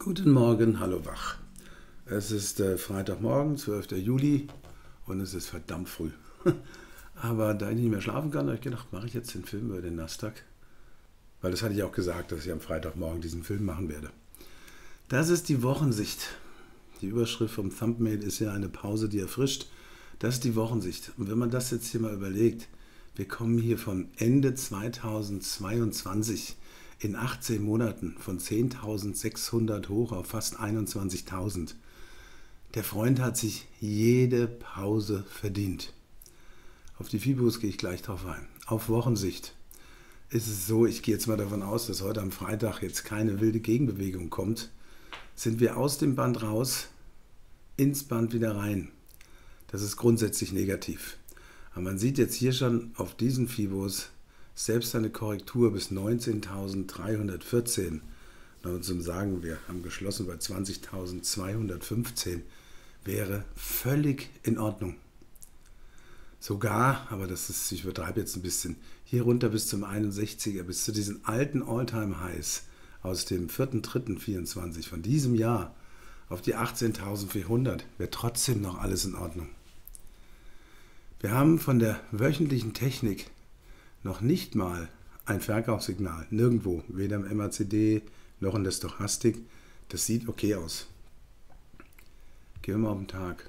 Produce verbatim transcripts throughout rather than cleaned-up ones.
Guten Morgen, hallo wach. Es ist äh, Freitagmorgen, zwölfter Juli und es ist verdammt früh. Aber da ich nicht mehr schlafen kann, habe ich gedacht, mache ich jetzt den Film über den Nasdaq. Weil das hatte ich auch gesagt, dass ich am Freitagmorgen diesen Film machen werde. Das ist die Wochensicht. Die Überschrift vom Thumbnail ist ja eine Pause, die erfrischt. Das ist die Wochensicht. Und wenn man das jetzt hier mal überlegt, wir kommen hier von Ende zweitausendzweiundzwanzig in achtzehn Monaten von zehntausendsechshundert hoch auf fast einundzwanzigtausend. Der Freund hat sich jede Pause verdient. Auf die Fibos gehe ich gleich drauf ein. Auf Wochensicht ist es so, ich gehe jetzt mal davon aus, dass heute am Freitag jetzt keine wilde Gegenbewegung kommt, sind wir aus dem Band raus, ins Band wieder rein. Das ist grundsätzlich negativ. Aber man sieht jetzt hier schon auf diesen Fibos, selbst eine Korrektur bis neunzehntausenddreihundertvierzehn, und zum Sagen, wir haben geschlossen bei zwanzigtausendzweihundertfünfzehn, wäre völlig in Ordnung. Sogar, aber das ist, ich übertreibe jetzt ein bisschen, hier runter bis zum einundsechziger, bis zu diesen alten All-Time-Highs aus dem vierten dritten vierundzwanzig von diesem Jahr auf die achtzehntausendvierhundert, wäre trotzdem noch alles in Ordnung. Wir haben von der wöchentlichen Technik noch nicht mal ein Verkaufssignal, nirgendwo, weder im M A C D noch in der Stochastik. Das sieht okay aus. Gehen wir mal auf den Tag.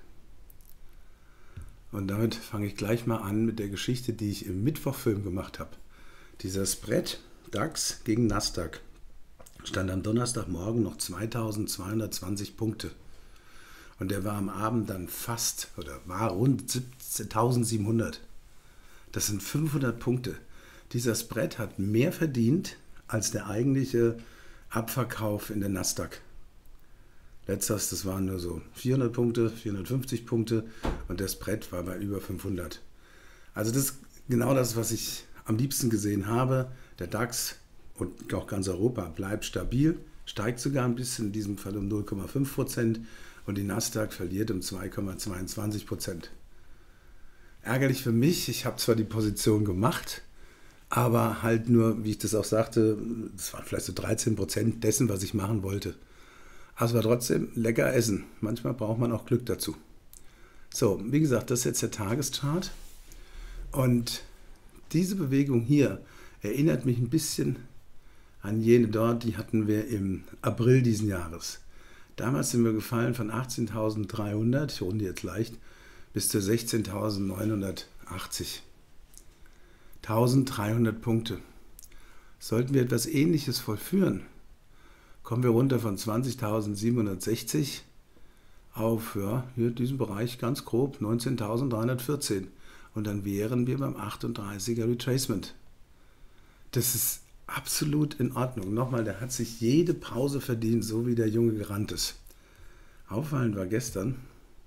Und damit fange ich gleich mal an mit der Geschichte, die ich im Mittwochfilm gemacht habe. Dieser Spread DAX gegen Nasdaq stand am Donnerstagmorgen noch zweitausendzweihundertzwanzig Punkte. Und der war am Abend dann fast, oder war rund siebzehntausendsiebenhundert. Das sind fünfhundert Punkte. Dieser Spread hat mehr verdient als der eigentliche Abverkauf in der Nasdaq. Letzteres, das waren nur so vierhundert Punkte, vierhundertfünfzig Punkte und der Spread war bei über fünfhundert. Also das ist genau das, was ich am liebsten gesehen habe. Der DAX und auch ganz Europa bleibt stabil, steigt sogar ein bisschen, in diesem Fall um null Komma fünf Prozent und die Nasdaq verliert um zwei Komma zweiundzwanzig Prozent. Ärgerlich für mich, ich habe zwar die Position gemacht, aber halt nur, wie ich das auch sagte, das waren vielleicht so dreizehn Prozent dessen, was ich machen wollte. Aber es war trotzdem lecker essen. Manchmal braucht man auch Glück dazu. So, wie gesagt, das ist jetzt der Tageschart. Und diese Bewegung hier erinnert mich ein bisschen an jene dort, die hatten wir im April diesen Jahres. Damals sind wir gefallen von achtzehntausenddreihundert, ich runde jetzt leicht, bis zu sechzehntausendneunhundertachtzig. eintausenddreihundert Punkte. Sollten wir etwas Ähnliches vollführen, kommen wir runter von zwanzigtausendsiebenhundertsechzig auf ja, hier diesen Bereich ganz grob neunzehntausenddreihundertvierzehn und dann wären wir beim achtunddreißiger Retracement. Das ist absolut in Ordnung. Nochmal, der hat sich jede Pause verdient, so wie der Junge gerannt ist. Auffallend war gestern,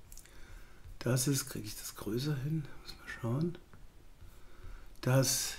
das ist, kriege ich das größer hin? Muss mal schauen. Dass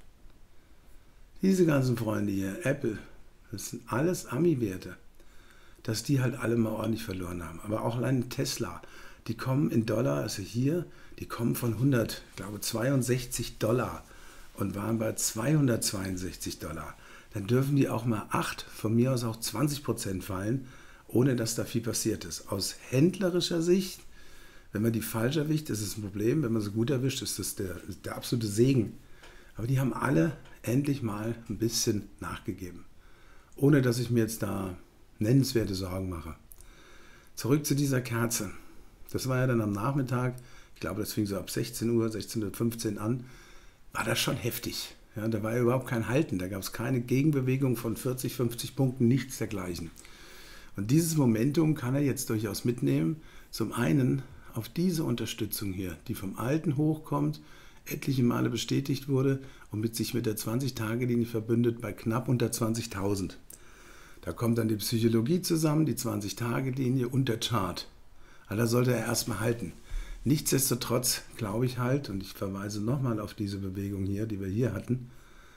diese ganzen Freunde hier, Apple, das sind alles Ami-Werte, dass die halt alle mal ordentlich verloren haben. Aber auch allein Tesla, die kommen in Dollar, also hier, die kommen von hundert, ich glaube zweiundsechzig Dollar und waren bei zweihundertzweiundsechzig Dollar. Dann dürfen die auch mal acht, von mir aus auch zwanzig Prozent fallen, ohne dass da viel passiert ist. Aus händlerischer Sicht, wenn man die falsch erwischt, ist es ein Problem. Wenn man sie gut erwischt, ist das der, der absolute Segen. Aber die haben alle endlich mal ein bisschen nachgegeben. Ohne dass ich mir jetzt da nennenswerte Sorgen mache. Zurück zu dieser Kerze. Das war ja dann am Nachmittag, ich glaube, das fing so ab sechzehn Uhr, sechzehn Uhr fünfzehn an, war das schon heftig. Ja, da war ja überhaupt kein Halten. Da gab es keine Gegenbewegung von vierzig, fünfzig Punkten, nichts dergleichen. Und dieses Momentum kann er jetzt durchaus mitnehmen. Zum einen auf diese Unterstützung hier, die vom Alten hochkommt, etliche Male bestätigt wurde und mit sich mit der zwanzig-Tage-Linie verbündet bei knapp unter zwanzigtausend. Da kommt dann die Psychologie zusammen, die zwanzig-Tage-Linie und der Chart. Also da sollte er erstmal halten. Nichtsdestotrotz glaube ich halt, und ich verweise nochmal auf diese Bewegung hier, die wir hier hatten,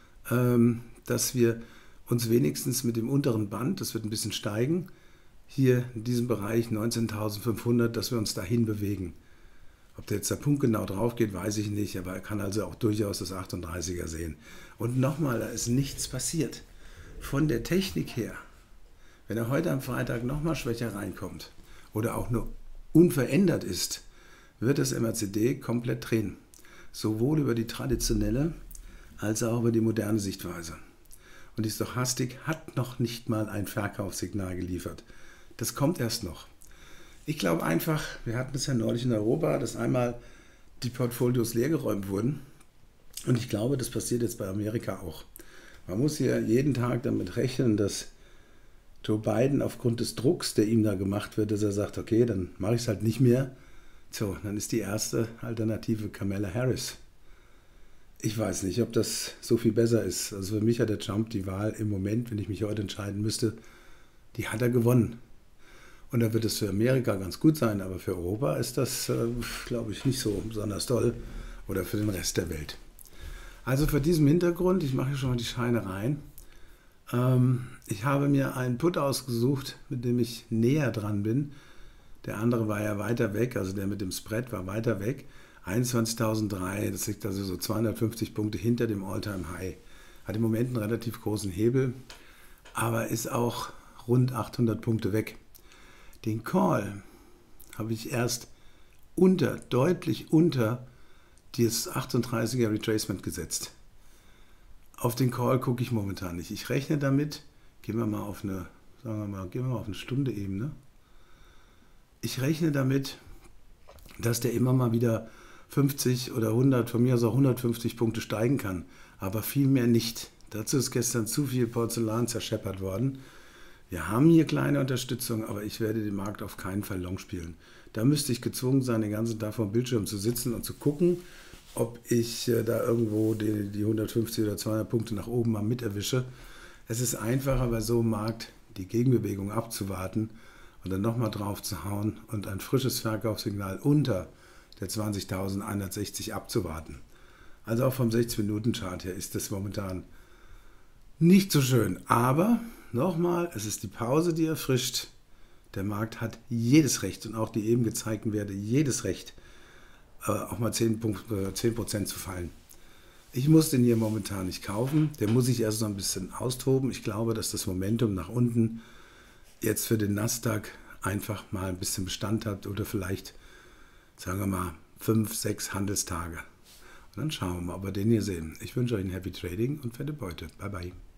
dass wir uns wenigstens mit dem unteren Band, das wird ein bisschen steigen, hier in diesem Bereich neunzehntausendfünfhundert, dass wir uns dahin bewegen. Ob der jetzt der Punkt genau drauf geht, weiß ich nicht, aber er kann also auch durchaus das achtunddreißiger sehen. Und nochmal, da ist nichts passiert. Von der Technik her Wenn er heute am Freitag nochmal schwächer reinkommt oder auch nur unverändert ist, wird das M A C D komplett drehen. Sowohl über die traditionelle als auch über die moderne Sichtweise. Und die Stochastik hat noch nicht mal ein Verkaufssignal geliefert. Das kommt erst noch. Ich glaube einfach, wir hatten es ja neulich in Europa, dass einmal die Portfolios leergeräumt wurden. Und ich glaube, das passiert jetzt bei Amerika auch. Man muss hier jeden Tag damit rechnen, dass Joe Biden aufgrund des Drucks, der ihm da gemacht wird, dass er sagt, okay, dann mache ich es halt nicht mehr. So, dann ist die erste Alternative Kamala Harris. Ich weiß nicht, ob das so viel besser ist. Also für mich hat der Trump die Wahl im Moment, wenn ich mich heute entscheiden müsste, die hat er gewonnen. Und da wird es für Amerika ganz gut sein, aber für Europa ist das, äh, glaube ich, nicht so besonders toll oder für den Rest der Welt. Also vor diesem Hintergrund, ich mache hier schon mal die Scheine rein, ähm, ich habe mir einen Put ausgesucht, mit dem ich näher dran bin. Der andere war ja weiter weg, also der mit dem Spread war weiter weg. einundzwanzigtausenddrei, das liegt also so zweihundertfünfzig Punkte hinter dem All-Time-High. Hat im Moment einen relativ großen Hebel, aber ist auch rund achthundert Punkte weg. Den Call habe ich erst unter, deutlich unter das achtunddreißiger Retracement gesetzt. Auf den Call gucke ich momentan nicht. Ich rechne damit, gehen wir mal auf eine, sagen wir mal, gehen wir mal auf eine Stunde Ebene. Ich rechne damit, dass der immer mal wieder fünfzig oder hundert, von mir aus auch hundertfünfzig Punkte steigen kann, aber viel mehr nicht. Dazu ist gestern zu viel Porzellan zerscheppert worden. Wir haben hier kleine Unterstützung, aber ich werde den Markt auf keinen Fall long spielen. Da müsste ich gezwungen sein, den ganzen Tag vor dem Bildschirm zu sitzen und zu gucken, ob ich da irgendwo die, die hundertfünfzig oder zweihundert Punkte nach oben mal mit erwische. Es ist einfacher, bei so einem Markt die Gegenbewegung abzuwarten und dann nochmal drauf zu hauen und ein frisches Verkaufssignal unter der zwanzigtausendeinhundertsechzig abzuwarten. Also auch vom sechzig Minuten Chart her ist das momentan nicht so schön. Aber nochmal, es ist die Pause, die erfrischt. Der Markt hat jedes Recht und auch die eben gezeigten Werte jedes Recht, auch mal zehn Prozent zu fallen. Ich muss den hier momentan nicht kaufen. Der muss sich erst noch ein bisschen austoben. Ich glaube, dass das Momentum nach unten jetzt für den Nasdaq einfach mal ein bisschen Bestand hat oder vielleicht, sagen wir mal, fünf, sechs Handelstage. Und dann schauen wir mal, ob wir den hier sehen. Ich wünsche euch ein Happy Trading und fette Beute. Bye, bye.